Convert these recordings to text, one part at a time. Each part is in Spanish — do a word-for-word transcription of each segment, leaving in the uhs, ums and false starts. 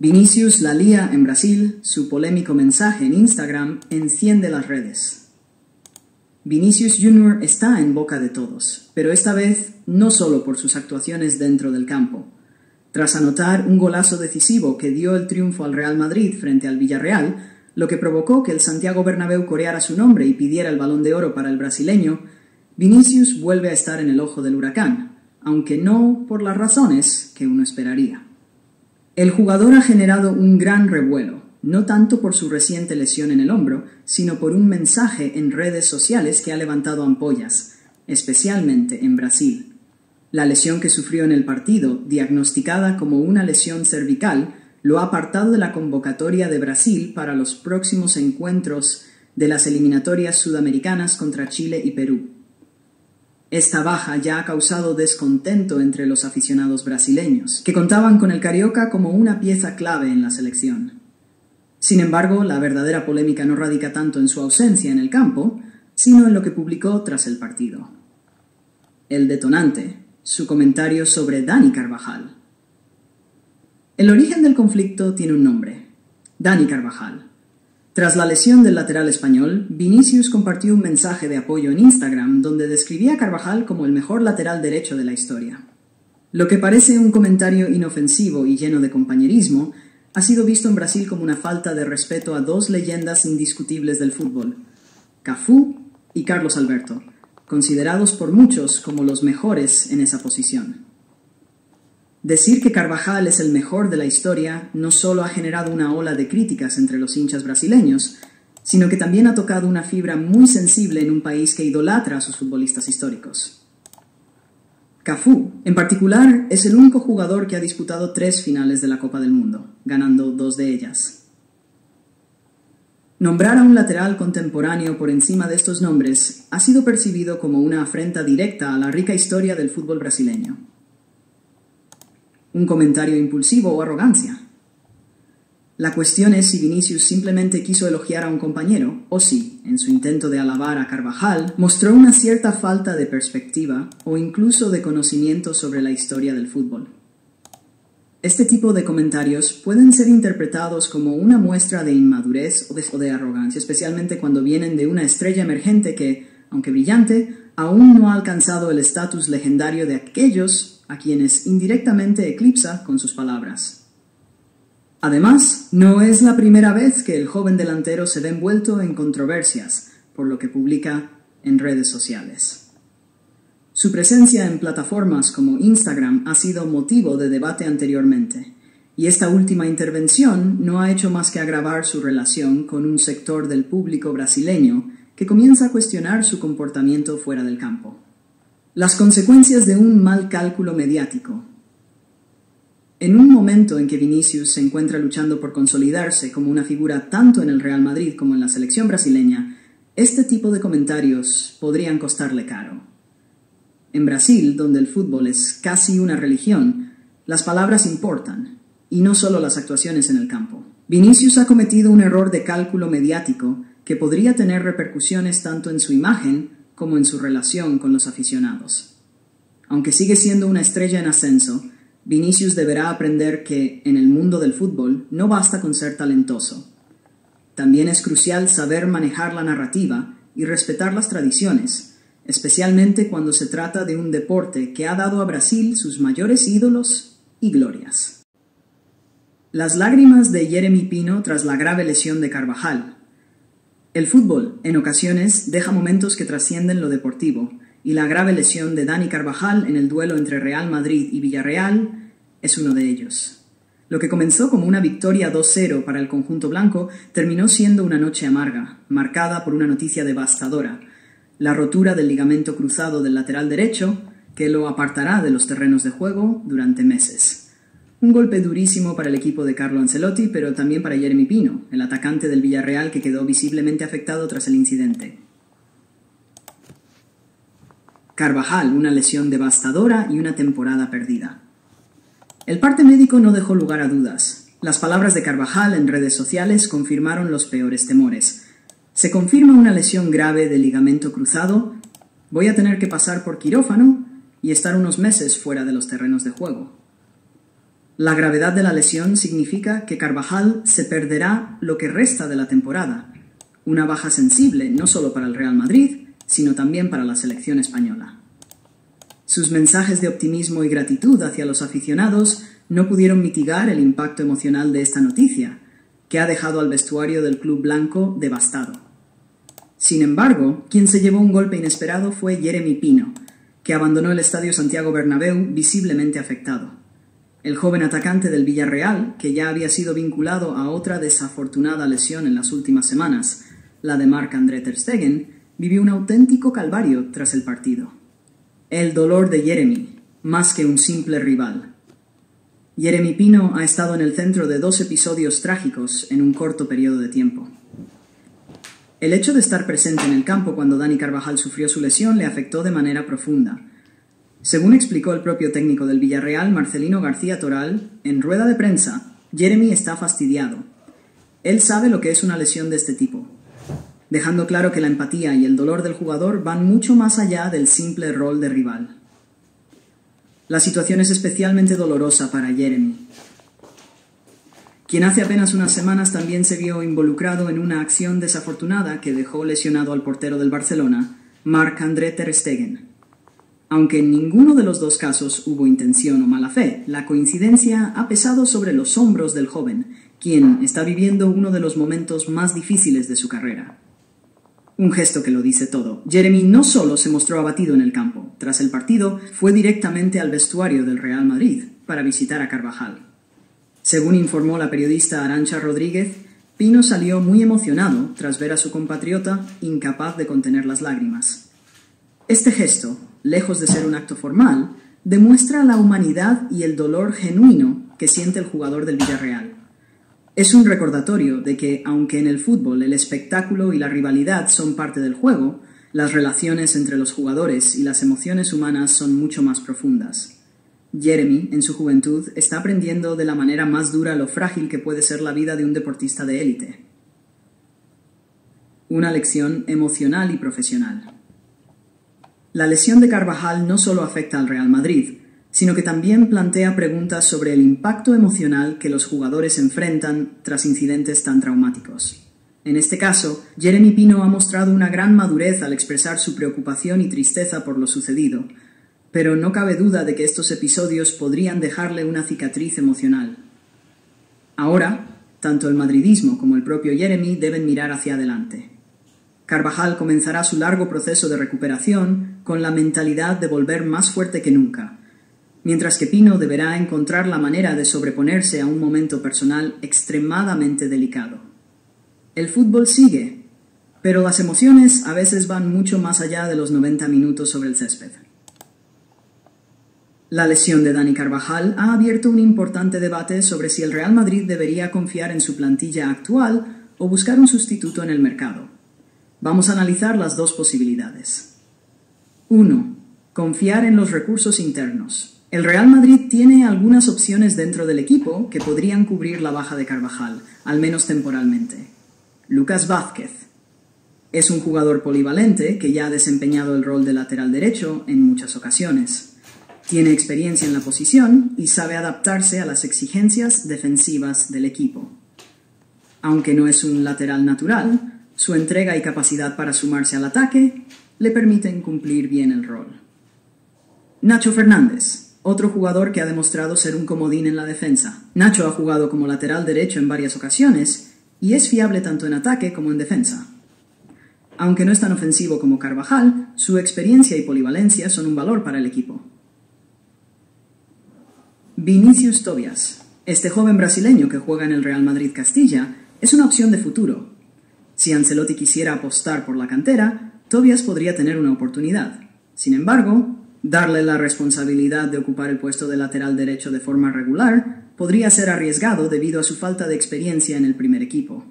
Vinícius la lía en Brasil, su polémico mensaje en Instagram enciende las redes. Vinícius junior está en boca de todos, pero esta vez no solo por sus actuaciones dentro del campo. Tras anotar un golazo decisivo que dio el triunfo al Real Madrid frente al Villarreal, lo que provocó que el Santiago Bernabéu coreara su nombre y pidiera el Balón de Oro para el brasileño, Vinícius vuelve a estar en el ojo del huracán, aunque no por las razones que uno esperaría. El jugador ha generado un gran revuelo, no tanto por su reciente lesión en el hombro, sino por un mensaje en redes sociales que ha levantado ampollas, especialmente en Brasil. La lesión que sufrió en el partido, diagnosticada como una lesión cervical, lo ha apartado de la convocatoria de Brasil para los próximos encuentros de las eliminatorias sudamericanas contra Chile y Perú. Esta baja ya ha causado descontento entre los aficionados brasileños, que contaban con el Carioca como una pieza clave en la selección. Sin embargo, la verdadera polémica no radica tanto en su ausencia en el campo, sino en lo que publicó tras el partido. El detonante, su comentario sobre Dani Carvajal. El origen del conflicto tiene un nombre: Dani Carvajal. Tras la lesión del lateral español, Vinícius compartió un mensaje de apoyo en Instagram donde describía a Carvajal como el mejor lateral derecho de la historia. Lo que parece un comentario inofensivo y lleno de compañerismo ha sido visto en Brasil como una falta de respeto a dos leyendas indiscutibles del fútbol, Cafú y Carlos Alberto, considerados por muchos como los mejores en esa posición. Decir que Carvajal es el mejor de la historia no solo ha generado una ola de críticas entre los hinchas brasileños, sino que también ha tocado una fibra muy sensible en un país que idolatra a sus futbolistas históricos. Cafú, en particular, es el único jugador que ha disputado tres finales de la Copa del Mundo, ganando dos de ellas. Nombrar a un lateral contemporáneo por encima de estos nombres ha sido percibido como una afrenta directa a la rica historia del fútbol brasileño. ¿Un comentario impulsivo o arrogancia? La cuestión es si Vinícius simplemente quiso elogiar a un compañero, o si, en su intento de alabar a Carvajal, mostró una cierta falta de perspectiva o incluso de conocimiento sobre la historia del fútbol. Este tipo de comentarios pueden ser interpretados como una muestra de inmadurez o de, o de arrogancia, especialmente cuando vienen de una estrella emergente que, aunque brillante, aún no ha alcanzado el estatus legendario de aquellos a quienes indirectamente eclipsa con sus palabras. Además, no es la primera vez que el joven delantero se ve envuelto en controversias por lo que publica en redes sociales. Su presencia en plataformas como Instagram ha sido motivo de debate anteriormente, y esta última intervención no ha hecho más que agravar su relación con un sector del público brasileño que comienza a cuestionar su comportamiento fuera del campo. Las consecuencias de un mal cálculo mediático. En un momento en que Vinícius se encuentra luchando por consolidarse como una figura tanto en el Real Madrid como en la selección brasileña, este tipo de comentarios podrían costarle caro. En Brasil, donde el fútbol es casi una religión, las palabras importan, y no solo las actuaciones en el campo. Vinícius ha cometido un error de cálculo mediático que podría tener repercusiones tanto en su imagen como en su relación con los aficionados. Aunque sigue siendo una estrella en ascenso, Vinícius deberá aprender que, en el mundo del fútbol, no basta con ser talentoso. También es crucial saber manejar la narrativa y respetar las tradiciones, especialmente cuando se trata de un deporte que ha dado a Brasil sus mayores ídolos y glorias. Las lágrimas de Jeremy Pino tras la grave lesión de Carvajal. El fútbol, en ocasiones, deja momentos que trascienden lo deportivo, y la grave lesión de Dani Carvajal en el duelo entre Real Madrid y Villarreal es uno de ellos. Lo que comenzó como una victoria dos cero para el conjunto blanco terminó siendo una noche amarga, marcada por una noticia devastadora: la rotura del ligamento cruzado del lateral derecho, que lo apartará de los terrenos de juego durante meses. Un golpe durísimo para el equipo de Carlo Ancelotti, pero también para Jeremy Pino, el atacante del Villarreal que quedó visiblemente afectado tras el incidente. Carvajal, una lesión devastadora y una temporada perdida. El parte médico no dejó lugar a dudas. Las palabras de Carvajal en redes sociales confirmaron los peores temores. Se confirma una lesión grave del ligamento cruzado, voy a tener que pasar por quirófano y estar unos meses fuera de los terrenos de juego. La gravedad de la lesión significa que Carvajal se perderá lo que resta de la temporada, una baja sensible no solo para el Real Madrid, sino también para la selección española. Sus mensajes de optimismo y gratitud hacia los aficionados no pudieron mitigar el impacto emocional de esta noticia, que ha dejado al vestuario del club blanco devastado. Sin embargo, quien se llevó un golpe inesperado fue Yeremy Pino, que abandonó el Estadio Santiago Bernabéu visiblemente afectado. El joven atacante del Villarreal, que ya había sido vinculado a otra desafortunada lesión en las últimas semanas, la de Marc-André ter Stegen, vivió un auténtico calvario tras el partido. El dolor de Yeremy, más que un simple rival. Yeremy Pino ha estado en el centro de dos episodios trágicos en un corto periodo de tiempo. El hecho de estar presente en el campo cuando Dani Carvajal sufrió su lesión le afectó de manera profunda. Según explicó el propio técnico del Villarreal, Marcelino García Toral, en rueda de prensa, Yeremy está fastidiado. Él sabe lo que es una lesión de este tipo, dejando claro que la empatía y el dolor del jugador van mucho más allá del simple rol de rival. La situación es especialmente dolorosa para Yeremy, quien hace apenas unas semanas también se vio involucrado en una acción desafortunada que dejó lesionado al portero del Barcelona, Marc-André ter Stegen. Aunque en ninguno de los dos casos hubo intención o mala fe, la coincidencia ha pesado sobre los hombros del joven, quien está viviendo uno de los momentos más difíciles de su carrera. Un gesto que lo dice todo. Yeremy no solo se mostró abatido en el campo. Tras el partido, fue directamente al vestuario del Real Madrid para visitar a Carvajal. Según informó la periodista Arantxa Rodríguez, Pino salió muy emocionado tras ver a su compatriota incapaz de contener las lágrimas. Este gesto, lejos de ser un acto formal, demuestra la humanidad y el dolor genuino que siente el jugador del Villarreal. Es un recordatorio de que, aunque en el fútbol el espectáculo y la rivalidad son parte del juego, las relaciones entre los jugadores y las emociones humanas son mucho más profundas. Yeremy, en su juventud, está aprendiendo de la manera más dura lo frágil que puede ser la vida de un deportista de élite. Una lección emocional y profesional. La lesión de Carvajal no solo afecta al Real Madrid, sino que también plantea preguntas sobre el impacto emocional que los jugadores enfrentan tras incidentes tan traumáticos. En este caso, Yeremy Pino ha mostrado una gran madurez al expresar su preocupación y tristeza por lo sucedido, pero no cabe duda de que estos episodios podrían dejarle una cicatriz emocional. Ahora, tanto el madridismo como el propio Yeremy deben mirar hacia adelante. Carvajal comenzará su largo proceso de recuperación con la mentalidad de volver más fuerte que nunca, mientras que Pino deberá encontrar la manera de sobreponerse a un momento personal extremadamente delicado. El fútbol sigue, pero las emociones a veces van mucho más allá de los noventa minutos sobre el césped. La lesión de Dani Carvajal ha abierto un importante debate sobre si el Real Madrid debería confiar en su plantilla actual o buscar un sustituto en el mercado. Vamos a analizar las dos posibilidades. uno. Confiar en los recursos internos. El Real Madrid tiene algunas opciones dentro del equipo que podrían cubrir la baja de Carvajal, al menos temporalmente. Lucas Vázquez. Es un jugador polivalente que ya ha desempeñado el rol de lateral derecho en muchas ocasiones. Tiene experiencia en la posición y sabe adaptarse a las exigencias defensivas del equipo. Aunque no es un lateral natural, su entrega y capacidad para sumarse al ataque le permiten cumplir bien el rol. Nacho Fernández, otro jugador que ha demostrado ser un comodín en la defensa. Nacho ha jugado como lateral derecho en varias ocasiones y es fiable tanto en ataque como en defensa. Aunque no es tan ofensivo como Carvajal, su experiencia y polivalencia son un valor para el equipo. Vinicius Tobias. Este joven brasileño que juega en el Real Madrid Castilla es una opción de futuro. Si Ancelotti quisiera apostar por la cantera, Tobias podría tener una oportunidad. Sin embargo, darle la responsabilidad de ocupar el puesto de lateral derecho de forma regular podría ser arriesgado debido a su falta de experiencia en el primer equipo.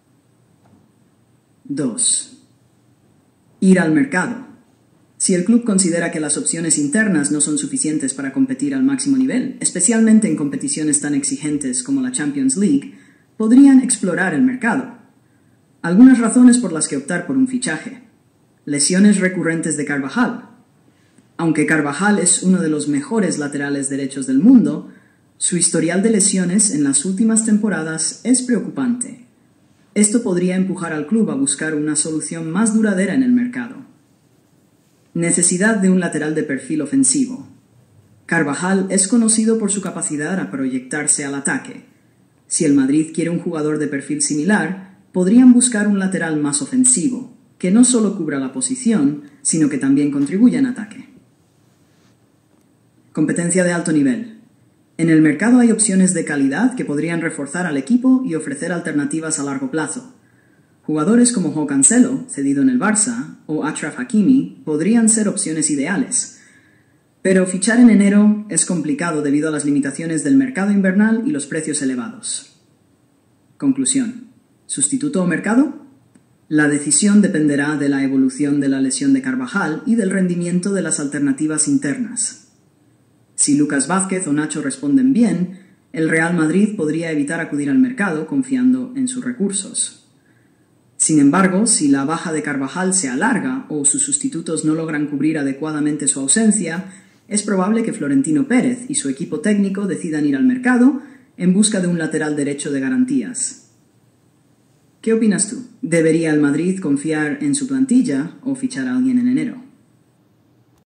dos. Ir al mercado. Si el club considera que las opciones internas no son suficientes para competir al máximo nivel, especialmente en competiciones tan exigentes como la Champions League, podrían explorar el mercado. Algunas razones por las que optar por un fichaje. Lesiones recurrentes de Carvajal. Aunque Carvajal es uno de los mejores laterales derechos del mundo, Su historial de lesiones en las últimas temporadas es preocupante. Esto podría empujar al club a buscar una solución más duradera en el mercado. Necesidad de un lateral de perfil ofensivo. Carvajal es conocido por su capacidad a proyectarse al ataque. Si el Madrid quiere un jugador de perfil similar, podrían buscar un lateral más ofensivo, que no solo cubra la posición, sino que también contribuya en ataque. Competencia de alto nivel. En el mercado hay opciones de calidad que podrían reforzar al equipo y ofrecer alternativas a largo plazo. Jugadores como João Cancelo, cedido en el Barça, o Achraf Hakimi podrían ser opciones ideales. Pero fichar en enero es complicado debido a las limitaciones del mercado invernal y los precios elevados. Conclusión. ¿Sustituto o mercado? La decisión dependerá de la evolución de la lesión de Carvajal y del rendimiento de las alternativas internas. Si Lucas Vázquez o Nacho responden bien, el Real Madrid podría evitar acudir al mercado confiando en sus recursos. Sin embargo, si la baja de Carvajal se alarga o sus sustitutos no logran cubrir adecuadamente su ausencia, es probable que Florentino Pérez y su equipo técnico decidan ir al mercado en busca de un lateral derecho de garantías. ¿Qué opinas tú? ¿Debería el Madrid confiar en su plantilla o fichar a alguien en enero?